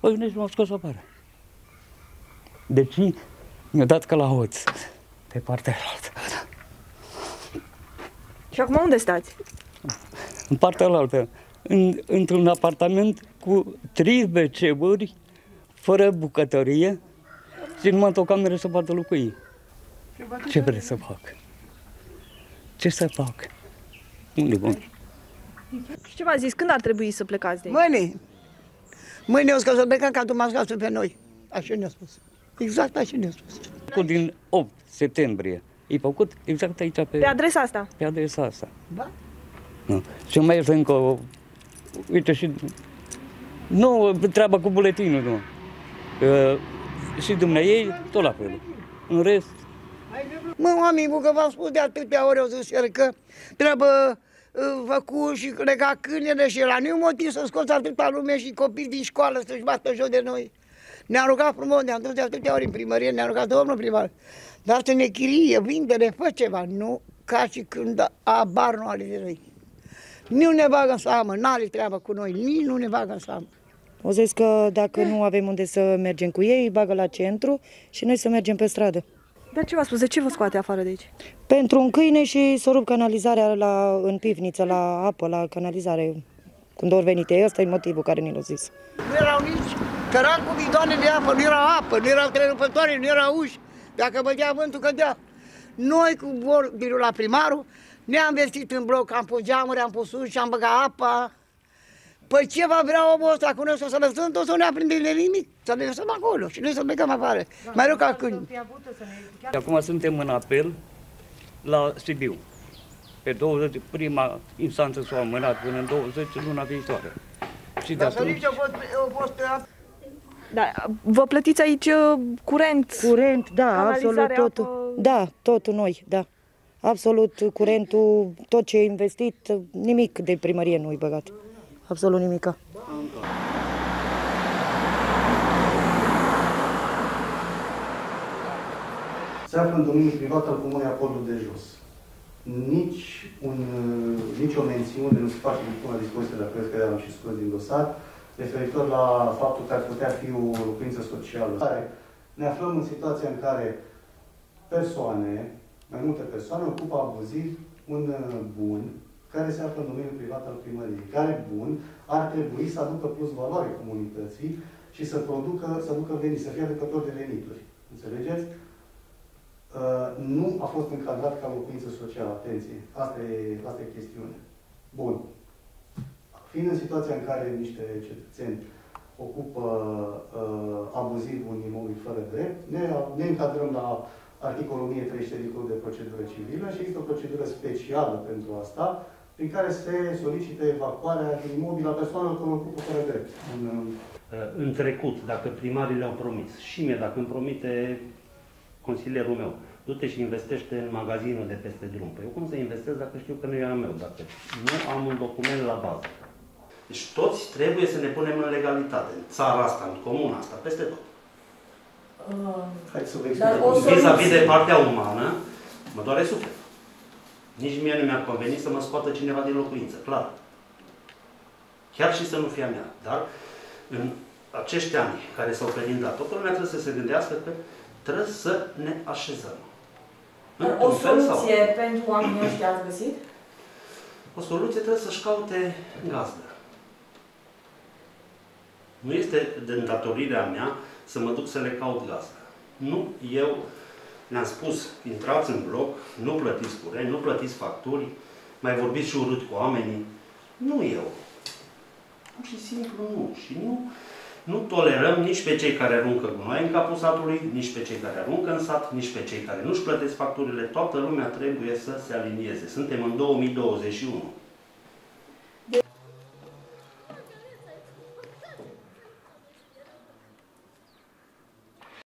Păi nici m-au scos afară. Deci mi-a dat ca la hoț, pe partea alaltă. Și acum unde stați? În partea alaltă, într-un apartament cu 3 WC-uri, fără bucătărie, și numai o cameră să poată locui. Ce vreți să fac? Ce să fac? Unde bun? Și ce v-a zis? Când ar trebui să plecați de aici? Mâine. Mâine o să plecăm ca Dumnezeu acasă pe noi. Așa ne-a spus. Exact așa ne-a spus. Din 8 septembrie. E făcut exact aici Pe adresa asta? Pe adresa asta. Da? Nu. Și mai este încă, uite și, nu treaba cu buletinul, nu. Și dumneai, tot la fel. În rest... Mă, oameni, că v-am spus de atâtea ori, au zis el că trebuie făcut și lega câinele și la nu motiv să scoți atâta lume și copii din școală să-și bată joc de noi. Ne-am rugat frumos, ne-am dus de atâtea ori în primărie, ne-am rugat domnul primar. Dar să ne chirie, vinde, ne fă ceva, nu ca și când abar nu are de noi. Nici nu ne bagă în seamă, n-are treabă cu noi, nici nu ne bagă în seamă. O zis că dacă nu avem unde să mergem cu ei, îi bagă la centru și noi să mergem pe stradă. Dar ce v-a spus? De ce vă scoate afară de aici? Pentru un câine și să rup canalizarea în pivniță, la apă, la canalizare. Când au venit ei, ăsta e motivul care ne l-a zis. Nu erau nici cărat cu bidoane de apă, nu era apă, nu erau trerupătoare, nu erau uși. Dacă bădea vântul, cădea. Noi cu vorbirul la primarul ne-am vestit în bloc, am pus geamuri, am pus uși, am băgat apa. Păi ce va vrea omul ăsta cu noi să lăsăm, tot să nu ne aprinde de nimic, să ne lăsăm acolo și noi să plecăm afară. Mai rău ca câini. Acum suntem în apel la Sibiu. Pe 20, prima instanță s-a amânat până în 20 luna viitoare. Și de atunci... Da, vă plătiți aici curent? Curent, da, absolut totul. Apă... Da, totul noi, da. Absolut curentul, tot ce e investit, nimic de primărie nu-i băgat. Absolut nimica. Se află în domeniul privat al Comunei Apolul de Jos. Nici o mențiune nu se face din până dispoziție, dacă crezi că am și scos din dosar, referitor la faptul că ar putea fi o locuință socială. Ne aflăm în situația în care mai multe persoane ocupă abuziv un bun care se află în domeniul privat al primăriei. Care bun ar trebui să aducă plus valoare comunității și să aducă venit, să fie aducător de venituri. Înțelegeți? Nu a fost încadrat ca locuință socială. Atenție. Asta e chestiune. Bun. Fiind în situația în care niște cetățeni ocupă abuziv un imobil fără drept, ne încadrăm la articolul 1030 din Codul de Procedură Civilă și există o procedură specială pentru asta, prin care se solicită evacuarea din imobil a persoanelor care ocupă fără drept. În trecut, dacă primarii le-au promis, și mie dacă îmi promite consilierul meu, du-te și investește în magazinul de peste drum. Păi eu cum să investesc dacă știu că nu e al meu, dacă nu am un document la bază? Deci toți trebuie să ne punem în legalitate, în țara asta, în comuna asta, peste tot. Hai să vă explic. Vis-a-vis de partea umană, mă doare suflet. Nici mie nu mi-ar conveni să mă scoată cineva din locuință, clar. Chiar și să nu fie a mea. Dar în acești ani care s-au prelindat, toată lumea trebuie să se gândească că trebuie să ne așezăm. O soluție pentru oamenii ăștia ați găsit? O soluție trebuie să-și caute gazdă. Nu este de îndatorirea mea să mă duc să le caut gazdă. Nu, eu le-am spus, intrați în bloc, nu plătiți curent, nu plătiți facturi, mai vorbiți și urât cu oamenii. Nu eu. Pur și simplu nu. Și nu tolerăm nici pe cei care aruncă gunoi în capul satului, nici pe cei care aruncă în sat, nici pe cei care nu-și plătesc facturile. Toată lumea trebuie să se alinieze. Suntem în 2021.